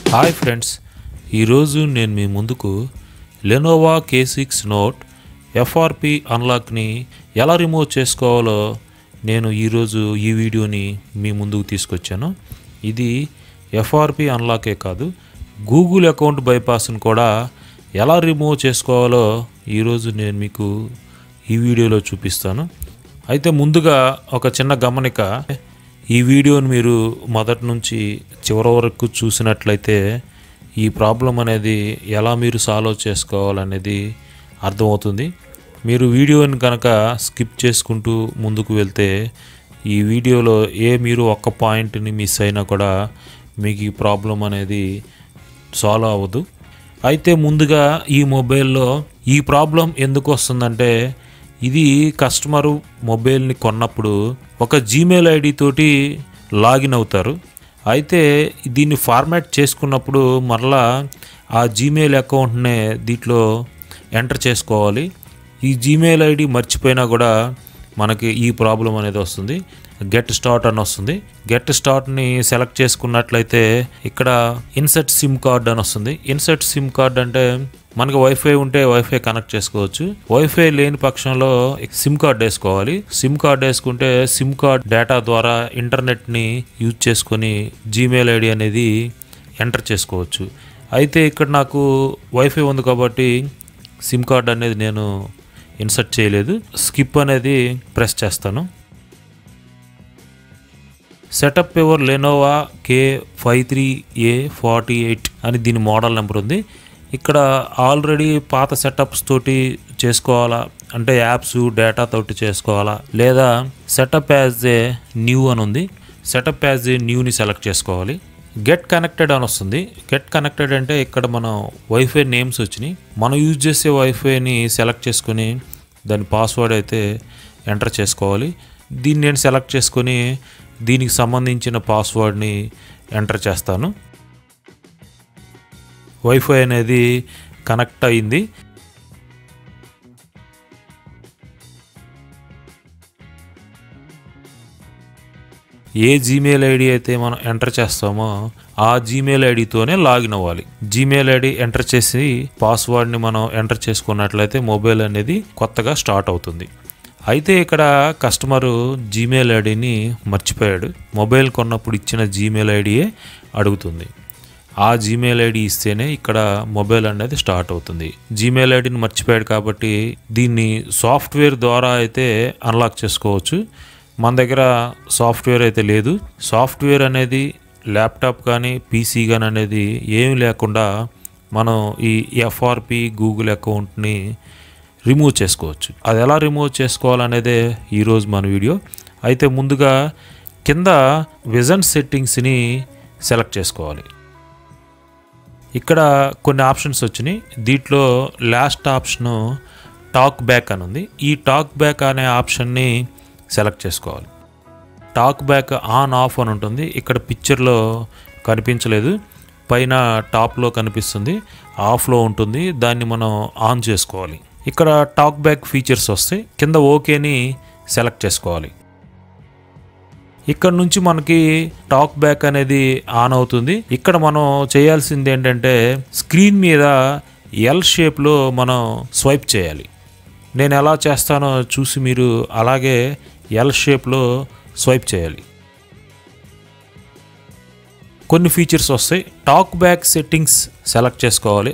Hi friends, ఈరోజు నేను మీ ముందుకు లెనోవా K6 Note FRP అన్లాక్ని ఎలా రిమూవ్ చేసుకోవాలో నేను ఈరోజు ఈ వీడియోని మీ ముందుకు తీసుకొచ్చాను. ఇది FRP అన్లాకే కాదు, గూగుల్ అకౌంట్ బైపాస్ని కూడా ఎలా రిమూవ్ చేసుకోవాలో ఈరోజు నేను మీకు ఈ వీడియోలో చూపిస్తాను. అయితే ముందుగా ఒక చిన్న గమనిక, ఈ వీడియోని మీరు మొదటి నుంచి చివరి వరకు చూసినట్లయితే ఈ ప్రాబ్లం అనేది ఎలా మీరు సాల్వ్ చేసుకోవాలనేది అర్థమవుతుంది. మీరు వీడియోని కనుక స్కిప్ చేసుకుంటూ ముందుకు వెళ్తే ఈ వీడియోలో మీరు ఒక్క పాయింట్ని మిస్ అయినా కూడా మీకు ఈ ప్రాబ్లం అనేది సాల్వ్ అవ్వదు. అయితే ముందుగా ఈ మొబైల్లో ఈ ప్రాబ్లం ఎందుకు వస్తుందంటే, ఇది కస్టమరు మొబైల్ని కొన్నప్పుడు ఒక జీమెయిల్ ఐడి తోటి లాగిన్ అవుతారు. అయితే దీన్ని ఫార్మాట్ చేసుకున్నప్పుడు మరలా ఆ జీమెయిల్ అకౌంట్నే దీంట్లో ఎంటర్ చేసుకోవాలి. ఈ జీమెయిల్ ఐడి మర్చిపోయినా కూడా మనకి ఈ ప్రాబ్లం అనేది వస్తుంది. గెట్ స్టార్ట్ అని వస్తుంది. గెట్ స్టార్ట్ని సెలెక్ట్ చేసుకున్నట్లయితే ఇక్కడ ఇన్సర్ట్ సిమ్ కార్డ్ అని వస్తుంది. ఇన్సర్ట్ సిమ్ కార్డ్ అంటే మనకి వైఫై ఉంటే వైఫై కనెక్ట్ చేసుకోవచ్చు. వైఫై లేని పక్షంలో సిమ్ కార్డ్ వేసుకోవాలి. సిమ్ కార్డ్ వేసుకుంటే సిమ్ కార్డ్ డేటా ద్వారా ఇంటర్నెట్ని యూజ్ చేసుకొని జీమెయిల్ ఐడి అనేది ఎంటర్ చేసుకోవచ్చు. అయితే ఇక్కడ నాకు వైఫై ఉంది కాబట్టి సిమ్ కార్డ్ అనేది నేను ఇన్సర్ట్ చేయలేదు. స్కిప్ అనేది ప్రెస్ చేస్తాను. సెటప్ యువర్ లెనోవా K53A48 అని దీని మోడల్ నెంబర్ ఉంది. ఇక్కడ ఆల్రెడీ పాత సెటప్స్ తోటి చేసుకోవాలా అంటే యాప్స్ డేటా తోటి చేసుకోవాలా, లేదా సెటప్ యాజ్ ఏ న్యూ అని ఉంది. సెటప్ యాజ్ ఏ న్యూని సెలెక్ట్ చేసుకోవాలి. గెట్ కనెక్టెడ్ అని వస్తుంది. గెట్ కనెక్టెడ్ అంటే ఇక్కడ మనం వైఫై నేమ్స్ వచ్చినాయి. మనం యూజ్ చేసే వైఫైని సెలెక్ట్ చేసుకొని దాని పాస్వర్డ్ అయితే ఎంటర్ చేసుకోవాలి. దీన్ని నేను సెలెక్ట్ చేసుకొని దీనికి సంబంధించిన పాస్వర్డ్ని ఎంటర్ చేస్తాను. వైఫై అనేది కనెక్ట్ అయింది. ఏ జీమెయిల్ ఐడి అయితే మనం ఎంటర్ చేస్తామో ఆ జీమెయిల్ ఐడితోనే లాగిన్ అవ్వాలి. జీమెయిల్ ఐడి ఎంటర్ చేసి పాస్వర్డ్ని మనం ఎంటర్ చేసుకున్నట్లయితే మొబైల్ అనేది కొత్తగా స్టార్ట్ అవుతుంది. అయితే ఇక్కడ కస్టమరు జీమెయిల్ ఐడిని మర్చిపోయాడు. మొబైల్ కొన్నప్పుడు ఇచ్చిన జీమెయిల్ ఐడియే అడుగుతుంది. ఆ జీమెయిల్ ఐడి ఇస్తేనే ఇక్కడ మొబైల్ అనేది స్టార్ట్ అవుతుంది. జీమెయిల్ ఐడిని మర్చిపోయాడు కాబట్టి దీన్ని సాఫ్ట్వేర్ ద్వారా అయితే అన్లాక్ చేసుకోవచ్చు. మన దగ్గర సాఫ్ట్వేర్ అయితే లేదు. సాఫ్ట్వేర్ అనేది ల్యాప్టాప్ కానీ పీసీ కానీ అనేది ఏమి లేకుండా మనం ఈ FRP గూగుల్ అకౌంట్ని రిమూవ్ చేసుకోవచ్చు. అది ఎలా రిమూవ్ చేసుకోవాలనేదే ఈరోజు మన వీడియో. అయితే ముందుగా కింద విజన్ సెట్టింగ్స్ని సెలెక్ట్ చేసుకోవాలి. ఇక్కడ కొన్ని ఆప్షన్స్ వచ్చినాయి. దీంట్లో లాస్ట్ ఆప్షను టాక్ బ్యాక్ అని ఉంది. ఈ టాక్ బ్యాక్ అనే ఆప్షన్ని సెలెక్ట్ చేసుకోవాలి. టాక్ బ్యాక్ ఆన్ ఆఫ్ అని ఉంటుంది. ఇక్కడ పిక్చర్లో కనిపించలేదు, పైన టాప్లో కనిపిస్తుంది, ఆఫ్లో ఉంటుంది. దాన్ని మనం ఆన్ చేసుకోవాలి. ఇక్కడ టాక్ బ్యాక్ ఫీచర్స్ వస్తాయి. కింద ఓకేని సెలెక్ట్ చేసుకోవాలి. ఇక్కడ నుంచి మనకి టాక్ బ్యాక్ అనేది ఆన్ అవుతుంది. ఇక్కడ మనం చేయాల్సింది ఏంటంటే స్క్రీన్ మీద ఎల్ షేప్లో మనం స్వైప్ చేయాలి. నేను ఎలా చేస్తానో చూసి మీరు అలాగే ఎల్ షేప్లో స్వైప్ చేయాలి. కొన్ని ఫీచర్స్ వస్తాయి. టాక్ బ్యాక్ సెట్టింగ్స్ సెలెక్ట్ చేసుకోవాలి.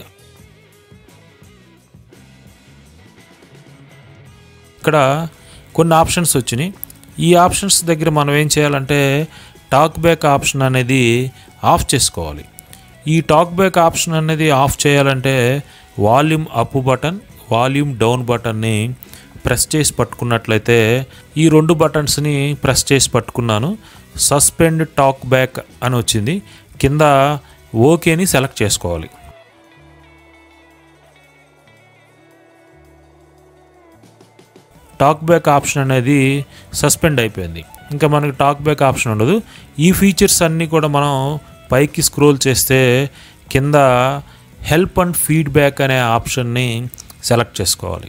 ఇక్కడ కొన్ని ఆప్షన్స్ వచ్చినాయి. ఈ ఆప్షన్స్ దగ్గర మనం ఏం చేయాలంటే టాక్ బ్యాక్ ఆప్షన్ అనేది ఆఫ్ చేసుకోవాలి. ఈ టాక్ బ్యాక్ ఆప్షన్ అనేది ఆఫ్ చేయాలంటే volume up button, volume down బటన్ని ప్రెస్ చేసి పట్టుకున్నట్లయితే, ఈ రెండు బటన్స్ని ప్రెస్ చేసి పట్టుకున్నాను. సస్పెండ్ టాక్ బ్యాక్ అని వచ్చింది. కింద ఓకేని సెలెక్ట్ చేసుకోవాలి. టాక్ బ్యాక్ ఆప్షన్ అనేది సస్పెండ్ అయిపోయింది. ఇంకా మనకి టాక్ బ్యాక్ ఆప్షన్ ఉండదు. ఈ ఫీచర్స్ అన్నీ కూడా మనం పైకి స్క్రోల్ చేస్తే కింద హెల్ప్ అండ్ ఫీడ్బ్యాక్ అనే ఆప్షన్ని సెలెక్ట్ చేసుకోవాలి.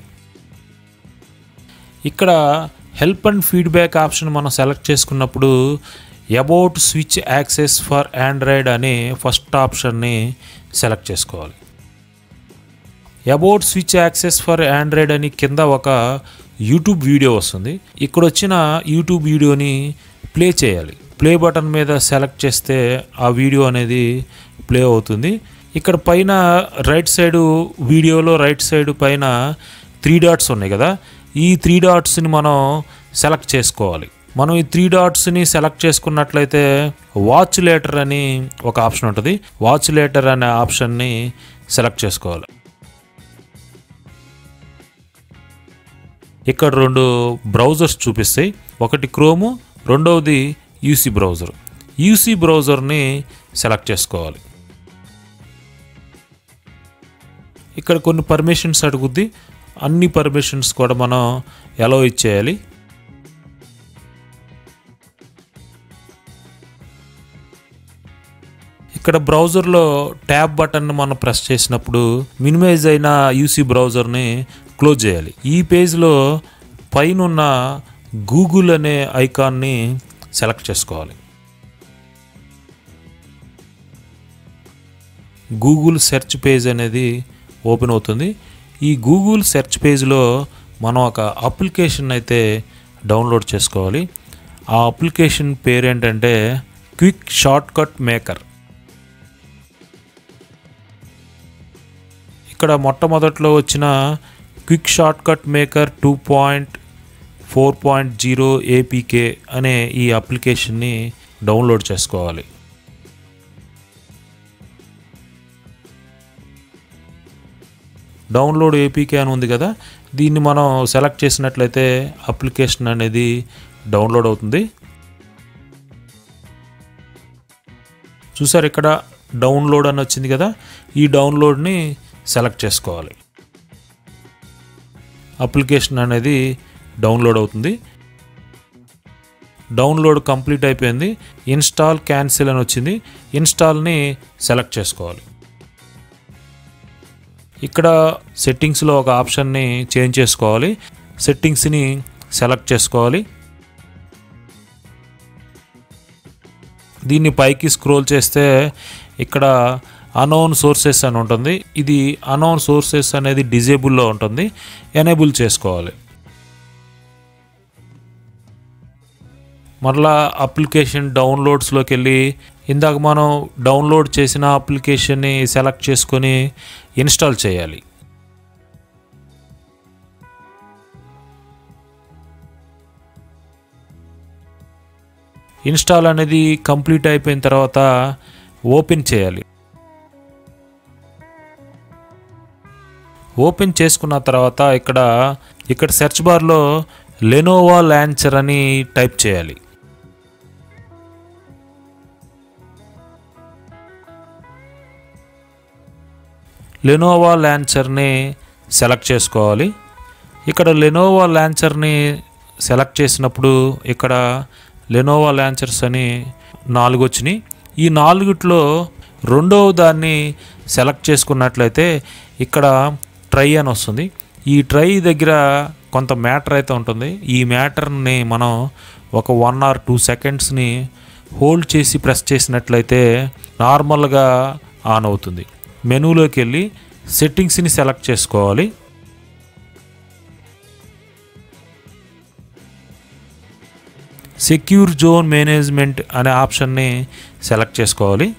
ఇక్కడ హెల్ప్ అండ్ ఫీడ్బ్యాక్ ఆప్షన్ మనం సెలెక్ట్ చేసుకున్నప్పుడు about switch access for Android అనే ఫస్ట్ ఆప్షన్ని సెలెక్ట్ చేసుకోవాలి. About switch access for Android అని కింద ఒక యూట్యూబ్ వీడియో వస్తుంది. ఇక్కడ వచ్చిన యూట్యూబ్ వీడియోని ప్లే చేయాలి. ప్లే బటన్ మీద సెలెక్ట్ చేస్తే ఆ వీడియో అనేది ప్లే అవుతుంది. ఇక్కడ పైన రైట్ సైడు వీడియోలో రైట్ సైడ్ పైన 3 డాట్స్ ఉన్నాయి కదా, ఈ 3 డాట్స్ని మనం సెలెక్ట్ చేసుకోవాలి. మనం ఈ 3 డాట్స్ని సెలెక్ట్ చేసుకున్నట్లయితే వాచ్ లేటర్ అని ఒక ఆప్షన్ ఉంటుంది. వాచ్ లేటర్ అనే ఆప్షన్ని సెలెక్ట్ చేసుకోవాలి. ఇక్కడ 2 బ్రౌజర్స్ చూపిస్తాయి. ఒకటి క్రోము, రెండవది యూసీ బ్రౌజర్. యూసీ బ్రౌజర్ని సెలెక్ట్ చేసుకోవాలి. ఇక్కడ కొన్ని పర్మిషన్స్ అడుగుద్ది. అన్ని పర్మిషన్స్ కూడా మనం అలౌ ఇచ్చేయాలి. ఇక్కడ బ్రౌజర్లో ట్యాబ్ బటన్ని మనం ప్రెస్ చేసినప్పుడు మినిమైజ్ అయిన యూసీ బ్రౌజర్ని క్లోజ్ చేయాలి. ఈ పేజ్లో పైన గూగుల్ అనే ఐకాన్ని సెలెక్ట్ చేసుకోవాలి. గూగుల్ సెర్చ్ పేజ్ అనేది ఓపెన్ అవుతుంది. ఈ గూగుల్ సెర్చ్ పేజ్లో మనం ఒక అప్లికేషన్ అయితే డౌన్లోడ్ చేసుకోవాలి. ఆ అప్లికేషన్ పేరు ఏంటంటే క్విక్ షార్ట్కట్ మేకర్. ఇక్కడ మొట్టమొదట్లో వచ్చిన క్విక్ షార్ట్కట్ మేకర్ 2.4.0 APK అనే ఈ అప్లికేషన్ని డౌన్లోడ్ చేసుకోవాలి. డౌన్లోడ్ APK అని ఉంది కదా, దీన్ని మనం సెలెక్ట్ చేసినట్లయితే అప్లికేషన్ అనేది డౌన్లోడ్ అవుతుంది. చూసారు ఇక్కడ డౌన్లోడ్ అని వచ్చింది కదా, ఈ డౌన్లోడ్ని సెలెక్ట్ చేసుకోవాలి. అప్లికేషన్ అనేది డౌన్లోడ్ అవుతుంది. డౌన్లోడ్ కంప్లీట్ అయిపోయింది. ఇన్స్టాల్ క్యాన్సిల్ అని వచ్చింది. ఇన్స్టాల్ని సెలెక్ట్ చేసుకోవాలి. ఇక్కడ సెట్టింగ్స్లో ఒక ఆప్షన్ని చేంజ్ చేసుకోవాలి. సెట్టింగ్స్ని సెలెక్ట్ చేసుకోవాలి. దీన్ని పైకి స్క్రోల్ చేస్తే ఇక్కడ అన్నోన్ సోర్సెస్ అని ఉంటుంది. ఇది అన్నోన్ సోర్సెస్ అనేది డిజేబుల్లో ఉంటుంది, ఎనేబుల్ చేసుకోవాలి. మరలా అప్లికేషన్ డౌన్లోడ్స్లోకి వెళ్ళి ఇందాక మనం డౌన్లోడ్ చేసిన అప్లికేషన్ని సెలెక్ట్ చేసుకొని ఇన్స్టాల్ చేయాలి. ఇన్స్టాల్ అనేది కంప్లీట్ అయిపోయిన తర్వాత ఓపెన్ చేయాలి. ఓపెన్ చేసుకున్న తర్వాత ఇక్కడ సెర్చ్ బార్లో లెనోవా లాంచర్ అని టైప్ చేయాలి. లెనోవా లాంచర్ని సెలెక్ట్ చేసుకోవాలి. ఇక్కడ లెనోవా లాంచర్ని సెలెక్ట్ చేసినప్పుడు ఇక్కడ లెనోవా లాంచర్స్ అని 4 వచ్చినాయి. ఈ 4లో రెండవ దాన్ని సెలెక్ట్ చేసుకున్నట్లయితే ఇక్కడ ట్రై అని వస్తుంది. ఈ ట్రై దగ్గర కొంత మ్యాటర్ అయితే ఉంటుంది. ఈ మ్యాటర్ని మనం ఒక 1 or 2 సెకండ్స్ని హోల్డ్ చేసి ప్రెస్ చేసినట్లయితే నార్మల్గా ఆన్ అవుతుంది. మెనూలోకి వెళ్ళి సెట్టింగ్స్ని సెలెక్ట్ చేసుకోవాలి. సెక్యూర్ జోన్ మేనేజ్మెంట్ అనే ఆప్షన్ని సెలెక్ట్ చేసుకోవాలి.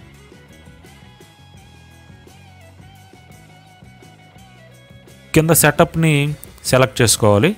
కింద సెటప్ని సెలెక్ట్ చేసుకోవాలి.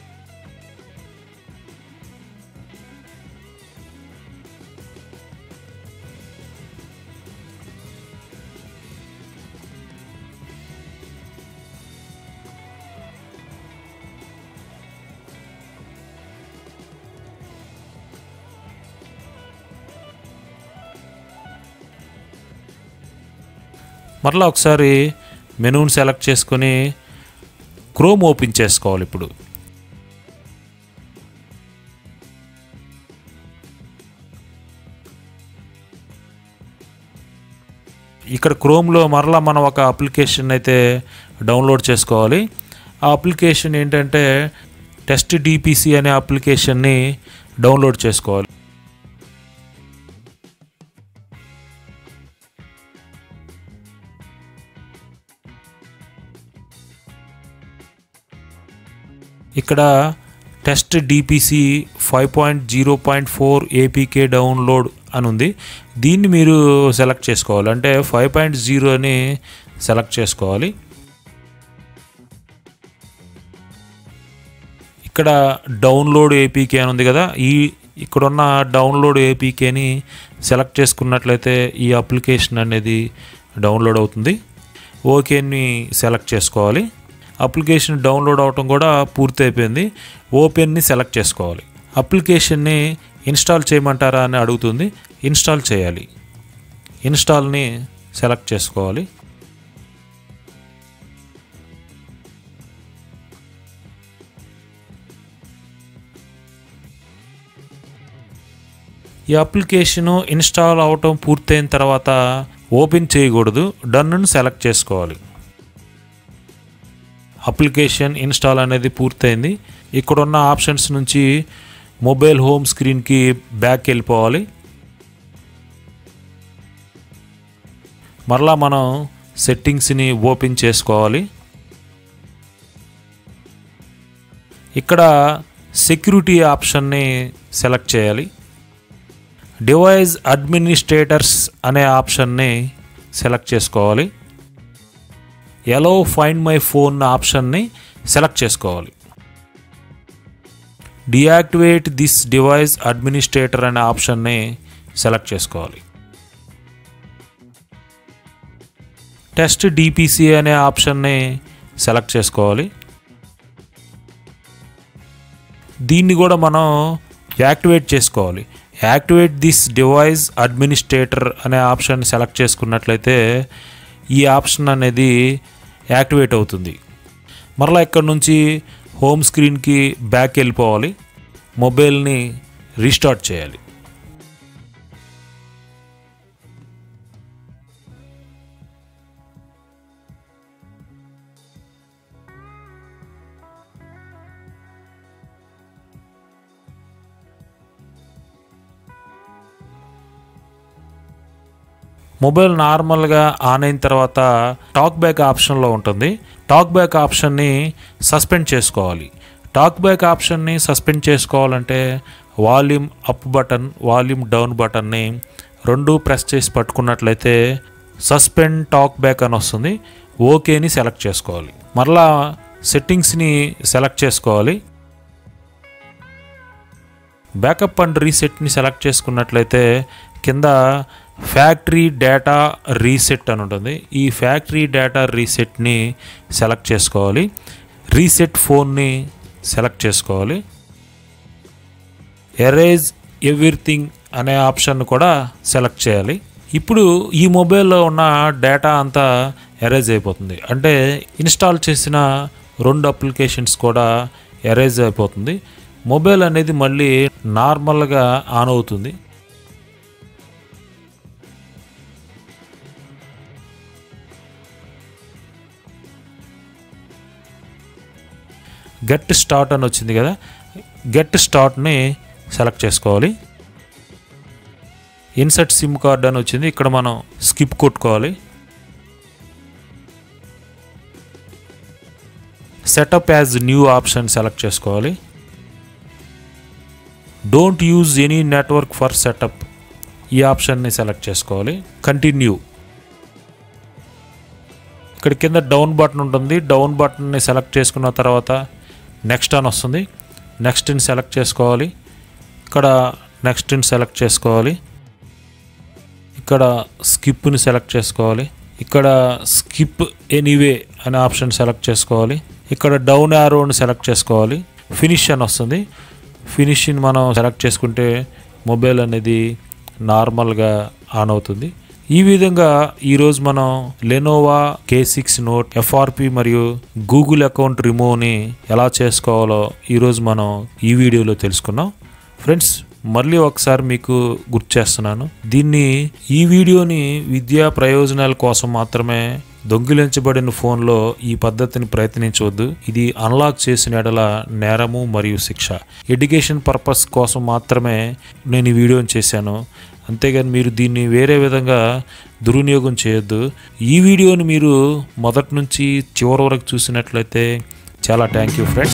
మరలా ఒకసారి మెనూని సెలెక్ట్ చేసుకొని క్రోమ్ ఓపెన్ చేసుకోవాలి. ఇప్పుడు ఇక్కడ క్రోమ్లో మరలా మనం ఒక అప్లికేషన్ అయితే డౌన్లోడ్ చేసుకోవాలి. ఆ అప్లికేషన్ ఏంటంటే టెస్ట్ DPC అనే అప్లికేషన్ని డౌన్లోడ్ చేసుకోవాలి. ఇక్కడ టెస్ట్ డిపిసి 5.0.4 ఏపీకే డౌన్లోడ్ అని ఉంది. దీన్ని మీరు సెలెక్ట్ చేసుకోవాలి, అంటే 5.0 అని సెలెక్ట్ చేసుకోవాలి. ఇక్కడ డౌన్లోడ్ ఏపీకే అని ఉంది కదా, ఇక్కడున్న డౌన్లోడ్ ఏపీకేని సెలెక్ట్ చేసుకున్నట్లయితే ఈ అప్లికేషన్ అనేది డౌన్లోడ్ అవుతుంది. ఓకేని సెలెక్ట్ చేసుకోవాలి. అప్లికేషన్ డౌన్లోడ్ అవటం కూడా పూర్తి అయిపోయింది. ఓపెన్ని సెలెక్ట్ చేసుకోవాలి. అప్లికేషన్ని ఇన్స్టాల్ చేయమంటారా అని అడుగుతుంది. ఇన్స్టాల్ చేయాలి. ఇన్స్టాల్ని సెలెక్ట్ చేసుకోవాలి. ఈ అప్లికేషను ఇన్స్టాల్ అవటం పూర్తయిన తర్వాత ఓపెన్ చేయకూడదు, డన్ను సెలెక్ట్ చేసుకోవాలి. అప్లికేషన్ ఇన్స్టాల్ అనేది పూర్తయింది. ఇక్కడున్న ఆప్షన్స్ నుంచి మొబైల్ హోమ్ స్క్రీన్కి బ్యాక్ వెళ్ళిపోవాలి. మరలా మనం సెట్టింగ్స్ని ఓపెన్ చేసుకోవాలి. ఇక్కడ సెక్యూరిటీ ఆప్షన్ని సెలెక్ట్ చేయాలి. డివైస్ అడ్మినిస్ట్రేటర్స్ అనే ఆప్షన్ని సెలెక్ట్ చేసుకోవాలి. ఎలో ఫైండ్ మై ఫోన్ ఆప్షన్ని సెలెక్ట్ చేసుకోవాలి. డియాక్టివేట్ దిస్ డివైస్ అడ్మినిస్ట్రేటర్ అనే ఆప్షన్ని సెలెక్ట్ చేసుకోవాలి. టెస్ట్ డిపిసి అనే ఆప్షన్ని సెలెక్ట్ చేసుకోవాలి. దీన్ని కూడా మనం యాక్టివేట్ చేసుకోవాలి. యాక్టివేట్ దిస్ డివైస్ అడ్మినిస్ట్రేటర్ అనే ఆప్షన్ సెలెక్ట్ చేసుకున్నట్లయితే ఈ ఆప్షన్ అనేది యాక్టివేట్ అవుతుంది. మరలా ఇక్కడ నుంచి హోమ్ స్క్రీన్కి బ్యాక్ వెళ్ళిపోవాలి. మొబైల్ని రీస్టార్ట్ చేయాలి. మొబైల్ నార్మల్గా ఆన్ అయిన తర్వాత టాక్ బ్యాక్ ఆప్షన్లో ఉంటుంది. టాక్ బ్యాక్ ఆప్షన్ని సస్పెండ్ చేసుకోవాలి. టాక్ బ్యాక్ ఆప్షన్ని సస్పెండ్ చేసుకోవాలంటే volume up button, volume down బటన్ని రెండు ప్రెస్ చేసి పట్టుకున్నట్లయితే సస్పెండ్ టాక్ బ్యాక్ అని వస్తుంది. ఓకేని సెలెక్ట్ చేసుకోవాలి. మరలా సెట్టింగ్స్ని సెలెక్ట్ చేసుకోవాలి. బ్యాకప్ అండ్ రీసెట్ని సెలెక్ట్ చేసుకున్నట్లయితే కింద ఫ్యాక్టరీ డేటా రీసెట్ అని ఉంటుంది. ఈ ఫ్యాక్టరీ డేటా రీసెట్ని సెలెక్ట్ చేసుకోవాలి. రీసెట్ ఫోన్ని సెలెక్ట్ చేసుకోవాలి. ఎరేజ్ ఎవ్రీథింగ్ అనే ఆప్షన్ కూడా సెలెక్ట్ చేయాలి. ఇప్పుడు ఈ మొబైల్లో ఉన్న డేటా అంతా ఎరేజ్ అయిపోతుంది. అంటే ఇన్స్టాల్ చేసిన 2 అప్లికేషన్స్ కూడా ఎరేజ్ అయిపోతుంది. మొబైల్ అనేది మళ్ళీ నార్మల్గా ఆన్ అవుతుంది. గెట్ స్టార్ట్ అని వచ్చింది కదా, గెట్ స్టార్ట్ని సెలెక్ట్ చేసుకోవాలి. ఇన్సర్ట్ సిమ్ కార్డ్ అని వచ్చింది. ఇక్కడ మనం స్కిప్ కొట్టుకోవాలి. Setup as new option select చేసుకోవాలి. Don't use any network for setup ఈ ఆప్షన్ని సెలెక్ట్ చేసుకోవాలి. కంటిన్యూ. ఇక్కడ కింద డౌన్ బటన్ ఉంటుంది. డౌన్ బటన్ని సెలెక్ట్ చేసుకున్న తర్వాత నెక్స్ట్ అని వస్తుంది. నెక్స్ట్ని సెలెక్ట్ చేసుకోవాలి. ఇక్కడ నెక్స్ట్ని సెలెక్ట్ చేసుకోవాలి. ఇక్కడ స్కిప్ని సెలెక్ట్ చేసుకోవాలి. ఇక్కడ స్కిప్ ఎనీవే అనే ఆప్షన్ సెలెక్ట్ చేసుకోవాలి. ఇక్కడ డౌన్ యారోని సెలెక్ట్ చేసుకోవాలి. ఫినిష్ అని వస్తుంది. ఫినిష్ని మనం సెలెక్ట్ చేసుకుంటే మొబైల్ అనేది నార్మల్గా ఆన్ అవుతుంది. ఈ విధంగా ఈరోజు మనం లెనోవా K6 Note FRP మరియు గూగుల్ అకౌంట్ రిమూవ్ని ఎలా చేసుకోవాలో ఈరోజు మనం ఈ వీడియోలో తెలుసుకున్నాం. ఫ్రెండ్స్, మళ్ళీ ఒకసారి మీకు గుర్తు చేస్తున్నాను, ఈ వీడియోని విద్యా ప్రయోజనాల కోసం మాత్రమే దొంగిలించబడిన ఫోన్లో ఈ పద్ధతిని ప్రయత్నించవద్దు. ఇది అన్లాక్ చేసిన ఎడల నేరము మరియు శిక్ష. ఎడ్యుకేషన్ పర్పస్ కోసం మాత్రమే నేను ఈ వీడియోని చేశాను. అంతేగాని మీరు దీన్ని వేరే విధంగా దుర్వినియోగం చేయొద్దు. ఈ వీడియోని మీరు మొదటి నుంచి చివరి వరకు చూసినట్లయితే చాలా థ్యాంక్ యూ ఫ్రెండ్స్.